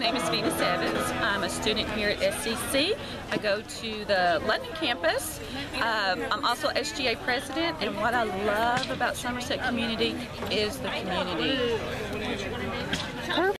name is Venus Evans. I'm a student here at SCC. I go to the London campus. I'm also SGA president, and what I love about Somerset community is the community.